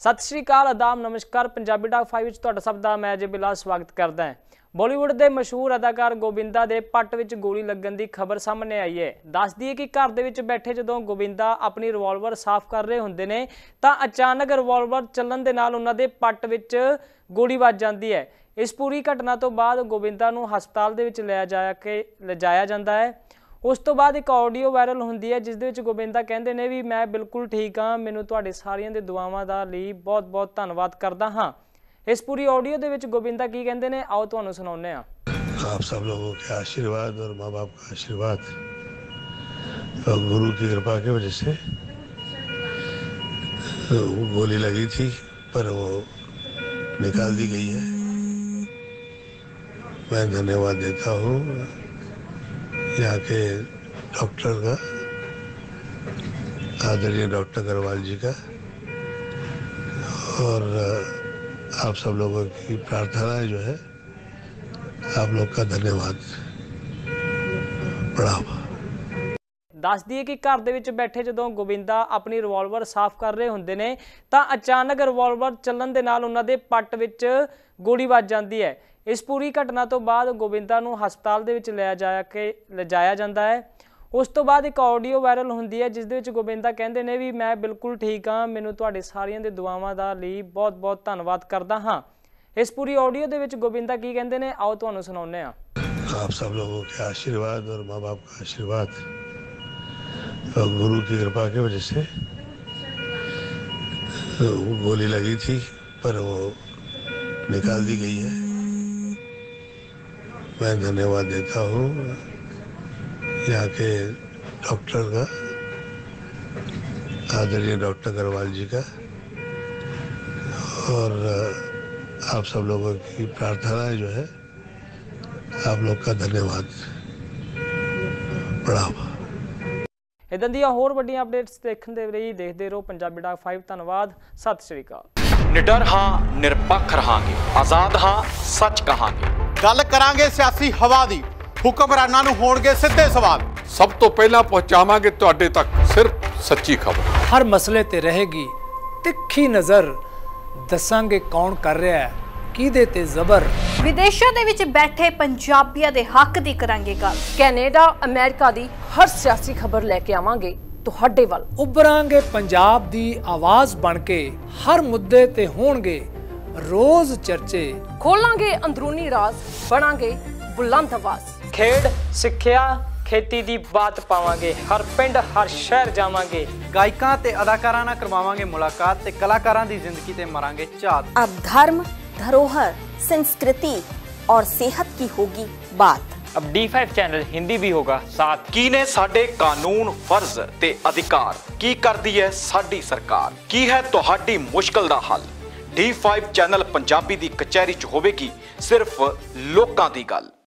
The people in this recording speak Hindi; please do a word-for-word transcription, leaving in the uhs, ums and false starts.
सत श्री अकाल, आदाब, नमस्कार। पंजाबी डॉग फाइव विच तुहाडा सब दा मैं अजय बिलाल स्वागत करदा है। बॉलीवुड के मशहूर अदाकार गोबिंदा के पट विच गोली लगन की खबर सामने आई है। दस दिए कि घर दे विच बैठे जदों गोबिंदा अपनी रिवॉल्वर साफ कर रहे हुंदे ने तां अचानक रिवॉल्वर चलन दे नाल उन्हां दे पट विच गोली वज जाती है। इस पूरी घटना तो बाद गोबिंदा नूं हस्पताल दे विच लिया जा के लिजाया जाता है। उस तो बाद एक ऑडियो वायरल होंदी है जिस दे विच गोबिंदा कहंदे ने भी मैं बिल्कुल ठीक हाँ, मैनूं तुहाडे सारियां दे दुआवां दा लई बहुत बहुत धन्नवाद करदा हाँ। इस पूरी ऑडियो दे विच गोबिंदा की कहंदे ने, आओ तुहानूं सुणाउने आ। आप सब लोगों के आशीर्वाद और माँ बाप का आशीर्वाद और गुरु की कृपा की वजह से वो गोली लगी थी पर वो निकाल दी गई है। मैं धन्यवाद देता हूँ यहाँ के डॉक्टर का, आदरणीय डॉक्टर अग्रवाल जी का, और आप सब लोगों की प्रार्थनाएं जो है, आप लोग का धन्यवाद। प्रणाम। दस दिए कि घर दे विच बैठे जदों गोबिंदा अपनी रिवॉल्वर साफ कर रहे हुंदे ने तां अचानक रिवॉल्वर चलन दे नाल उन्हां दे पट विच गोली वज जाती है। इस पूरी घटना तो बाद गोबिंदा नूं हस्पताल दे विच लिया जा के लिजाया जाता है। उस तो बाद एक ऑडियो वायरल होंदी है जिस दे विच गोबिंदा कहंदे ने भी मैं बिल्कुल ठीक हाँ, मैनूं तुहाडे सारियां दे दुआवां दा लई बहुत बहुत धन्नवाद करदा हाँ। इस पूरी ऑडियो दे विच गोबिंदा की कहंदे ने, आओ तुहानूं सुणाउने आ। आप सब लोगों के आशीर्वाद और माँ बाप का आशीर्वाद और गुरु की कृपा की वजह से वो गोली लगी थी पर वो निकाल दी गई है। मैं धन्यवाद देता हूँ यहाँ के डॉक्टर का, आदरणीय डॉक्टर अग्रवाल जी का, और आप सब लोगों की प्रार्थनाएं जो है, आप लोग का धन्यवाद। प्रणाम। इदां ਦੀਆਂ ਹੋਰ ਵੱਡੀਆਂ ਅਪਡੇਟਸ ਦੇਖਣ ਦੇ ਲਈ ਦੇਖਦੇ ਰਹੋ ਪੰਜਾਬੀ ਡਾਕ फाइव। ਧੰਨਵਾਦ। ਸਤਿ ਸ਼੍ਰੀ ਅਕਾਲ। निडर हाँ, निरपक्ष रहांगे, आजाद हाँ, सच कहांगे। गल करांगे सियासी हवा दी, हुक्मरानां नूं होणगे सिद्धे सवाल। सब तो पहला पहुंचावांगे तुहाडे तक सिर्फ सच्ची खबर। हर मसले ते रहेगी तिखी नज़र, दसांगे कौन कर रहा है किहदे ते जबर। विदेशों दे विच बैठे पंजाबियां दे हक दी करांगे गल। कैनेडा अमेरिका दी हर सियासी खबर लैके आवांगे तुहाडे वल। उभरांगे पंजाब दी आवाज़ बन के, हर मुद्दे ते होणगे रोज चर्चे। खोलांगे अंदरूनी राज, बनांगे बुलंद आवाज। खेड, सिक्ख्या, खेती दी बात पावांगे, हर पिंड हर शहर जावांगे। गायकां ते अदाकारां नाल करवावांगे मुलाकात ते कलाकारां दी जिंदगी ते मरांगे झात। अब धर्म, धरोहर, संस्कृति और सेहत की होगी बात। अब डी फाइव चैनल हिंदी भी होगा साथ। की ने साडे कानून, फर्ज ते अधिकार, की करदी है साडी सरकार, की है तुहाडी मुश्किल दा हल। डी फाइव चैनल पंजाबी दी कचहरी च होवेगी सिर्फ लोकां दी गल।